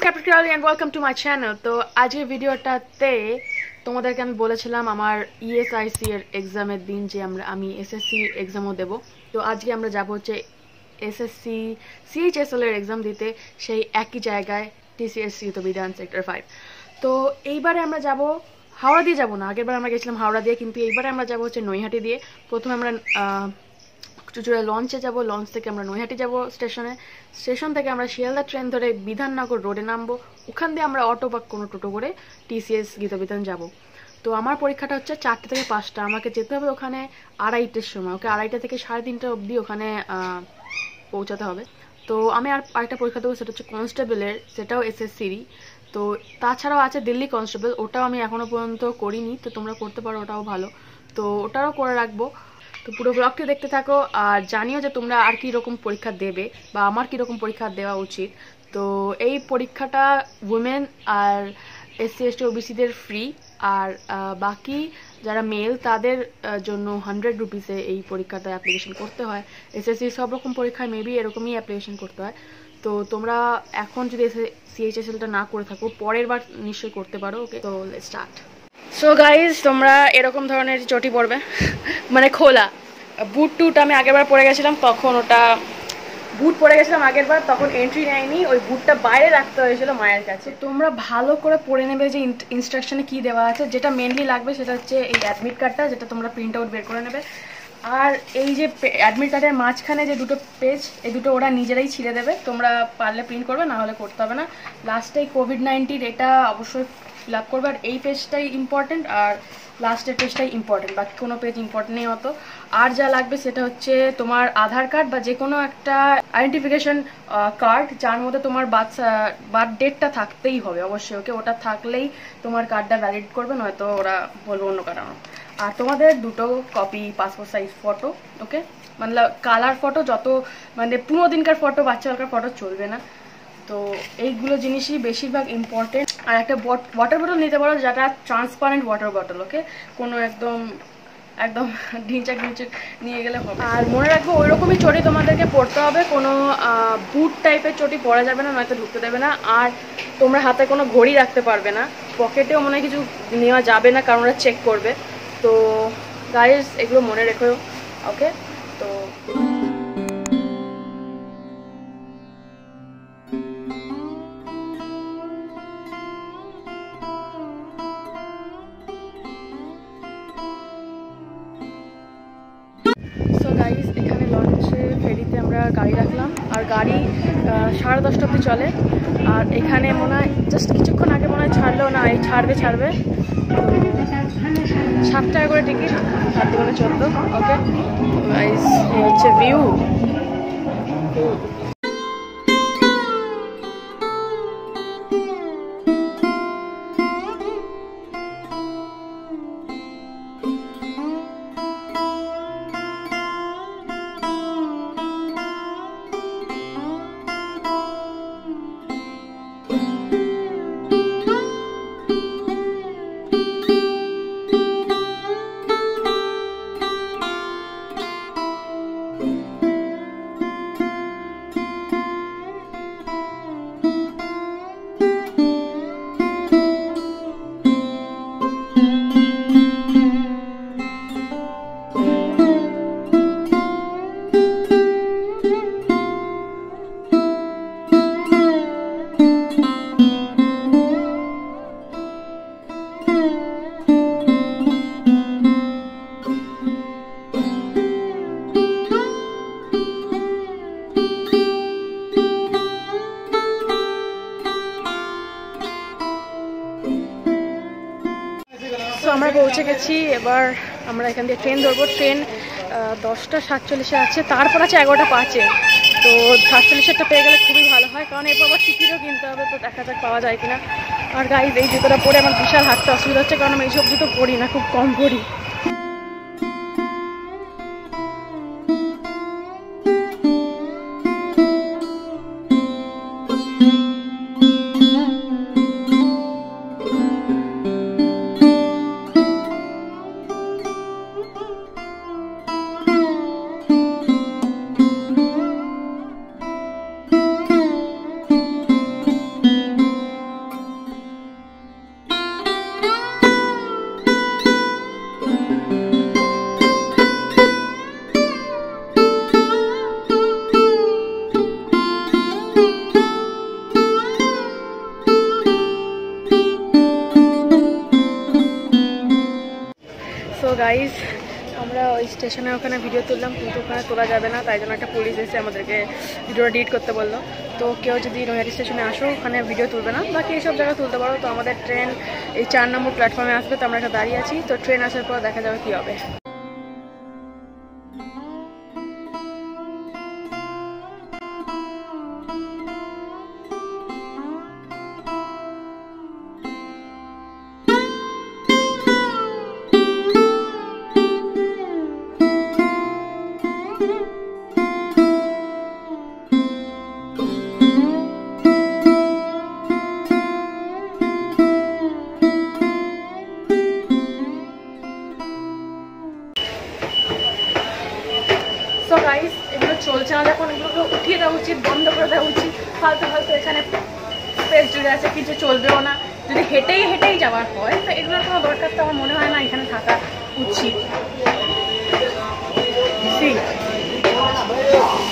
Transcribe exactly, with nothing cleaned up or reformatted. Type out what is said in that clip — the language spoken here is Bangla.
Capital and welcome to my channel. তো আজকের ভিডিওটাতে তোমাদেরকে আমি বলেছিলাম আমার E S I C এর এক্সামের দিন যে আমরা আমি S S C এক্সামও দেব। তো আজকে আমরা যাব হচ্ছে S S C C H S L এর এক্সাম দিতে সেই একই জায়গায় T C S Bidhan sector five. তো এইবারে আমরা যাব হাওড়া দিয়ে যাব না, আগেরবার আমরা গেছিলাম হাওড়া দিয়ে, কিন্তু এইবারে আমরা যাব হচ্ছে নৈহাটি দিয়ে। প্রথমে আমরা চুচুড়া লঞ্চে যাব, লঞ্চ থেকে আমরা নৈহাটি যাব স্টেশনে, স্টেশন থেকে আমরা শিয়ালদা ট্রেন ধরে বিধাননগর রোডে নামবো, ওখান দিয়ে আমরা অটো বা কোনো টোটো করে টিসিএস গীতবিতান যাব। তো আমার পরীক্ষাটা হচ্ছে চারটে থেকে পাঁচটা, আমাকে যেতে হবে ওখানে আড়াইটের সময়, ওকে আড়াইটা থেকে সাড়ে তিনটা অবধি ওখানে পৌঁছাতে হবে। তো আমি আর আরেকটা পরীক্ষা দেবো, সেটা হচ্ছে কনস্টেবলের, সেটাও এসএসসিরই। তো তাছাড়াও আছে দিল্লি কনস্টেবল, ওটাও আমি এখনও পর্যন্ত করিনি, তো তোমরা করতে পারো, ওটাও ভালো, তো ওটাও করে রাখবো। তো পুরো ব্লগটি দেখতে থাকো আর জানিও যে তোমরা আর কি রকম পরীক্ষা দেবে বা আমার কি রকম পরীক্ষা দেওয়া উচিত। তো এই পরীক্ষাটা উইমেন আর এসসি এসটি ওবিসিদের ফ্রি, আর বাকি যারা মেল তাদের জন্য হান্ড্রেড রুপিসে এই পরীক্ষাটা অ্যাপ্লিকেশন করতে হয়। এসএসসি সব রকম পরীক্ষায় মেবি এরকমই অ্যাপ্লিকেশন করতে হয়। তো তোমরা এখন যদি সিএইচএসএলটা না করে থাকো পরের বার নিশ্চয়ই করতে পারো। ওকে, তো লেটস স্টার্ট। সো গাইজ, তোমরা এরকম ধরনের চটি পরবে, মানে খোলা বুট টুট। আমি আগেরবার পরে গেছিলাম, তখন ওটা বুট পরে গেছিলাম আগেরবার, তখন এন্ট্রি নেয়নি, ওই বুটটা বাইরে রাখতে হয়েছিল মায়ের কাছে। তোমরা ভালো করে পড়ে নেবে যে ইনস্ট্রাকশনে কি দেওয়া আছে। যেটা মেনলি লাগবে সেটা হচ্ছে এই অ্যাডমিট কার্ডটা, যেটা তোমরা প্রিন্ট আউট বের করে নেবে। আর এই যে অ্যাডমিট কার্ডের মাঝখানে যে দুটো পেজ, এই দুটো ওরা নিজেরাই ছিঁড়ে দেবে, তোমরা পারলে প্রিন্ট করবে, না হলে করতে হবে না। লাস্টে কোভিড নাইন্টিন এটা অবশ্যই ফিল আপ করবে, আর এই পেজটাই ইম্পর্টেন্ট আর লাস্টের পেজটাই ইম্পর্টেন্ট, বাকি কোনো পেজ ইম্পর্টেন্ট নেই অত। আর যা লাগবে সেটা হচ্ছে তোমার আধার কার্ড বা যে কোনো একটা আইডেন্টিফিকেশন কার্ড, যার মধ্যে তোমার বার্থ বার্থ ডেটটা থাকতেই হবে অবশ্যই। ওকে, ওটা থাকলেই তোমার কার্ডটা ভ্যালিড করবে, নয়তো ওরা বলবে অন্য কারণ। আর তোমাদের দুটো copy passport size photo, okay, মানে কালার ফটো, যত মানে পনেরো দিনকার ফটো, বাচ্চাকার ফটো চলবে না। তো এইগুলো জিনিসই বেশিরভাগ ইম্পর্টেন্ট। আর একটা ওয়াটার বটল নিতে পারো, যেটা ট্রান্সপারেন্ট ওয়াটার বটল, ওকে, কোনো একদম একদম ঢিনচাক ঢিনচাক নিয়ে গেলে হবে। আর মনে রাখবো ওই রকমই চটি তোমাদেরকে পরতে হবে, কোনো বুট টাইপের চটি পরা যাবে না, নয়তো ঢুকতে দেবে না। আর তোমরা হাতে কোনো ঘড়ি রাখতে পারবে না, পকেটেও মনে হয় কিছু নেওয়া যাবে না, কারণ ওরা চেক করবে। তো গাইজ এগুলো মনে রেখো, ওকে। তো গাইজ এখানে লঞ্চে ফেরিতে আমরা গাড়ি রাখলাম, আর গাড়ি সাড়ে দশটা অবধি চলে। আর এখানে মনে হয় জাস্ট কিছুক্ষণ আগে মনে হয় ছাড়লেও না, এই ছাড়বে ছাড়বে সাত টাকা করে টিকিট, সাত দুগুণে চোদ্দ। ওকে গাইজ, এই হচ্ছে ভিউ। আমরা পৌঁছে গেছি, এবার আমরা এখান দিয়ে ট্রেন ধরবো। ট্রেন দশটা সাতচল্লিশে আছে, তারপর আছে এগারোটা পাঁচে। তো সাতচল্লিশেরটা পেয়ে গেলে খুবই ভালো হয়, কারণ এরপর আবার টিকিটও কিনতে হবে, তো দেখা যাক পাওয়া যায় কিনা। আর গাইজ এই জুতোটা পরে আমার বিশাল হাঁটতে অসুবিধা হচ্ছে, কারণ আমি এইসব জুতো পরি না, খুব কম পরি। গাইস আমরা ওই স্টেশনে ওখানে ভিডিও তুললাম, কিন্তু ওখানে তোলা যাবে না, তাই জন্য একটা পুলিশ এসে আমাদেরকে ভিডিওটা ডিলিট করতে বললো। তো কেউ যদি নৈহাটি স্টেশনে আসো ওখানে ভিডিও তুলবে না, বাকি এইসব জায়গায় তুলতে পারো। তো আমাদের ট্রেন এই চার নম্বর প্ল্যাটফর্মে আসবে, তো আমরা একটা দাঁড়িয়ে আছি। তো ট্রেন আসার পর দেখা যাবে কী হবে। তো গাইস এগুলো চলছে না, যখন এগুলোকে উঠিয়ে দেওয়া উচিত, বন্ধ করে দেওয়া উচিত। ফালতু ফালতু এখানে স্পেস জুড়ে আছে, কিছু চলবেও না। যদি হেঁটেই হেঁটেই যাওয়ার হয় তো এগুলোর কোনো দরকার তো আমার মনে হয় না এখানে থাকা উচিত।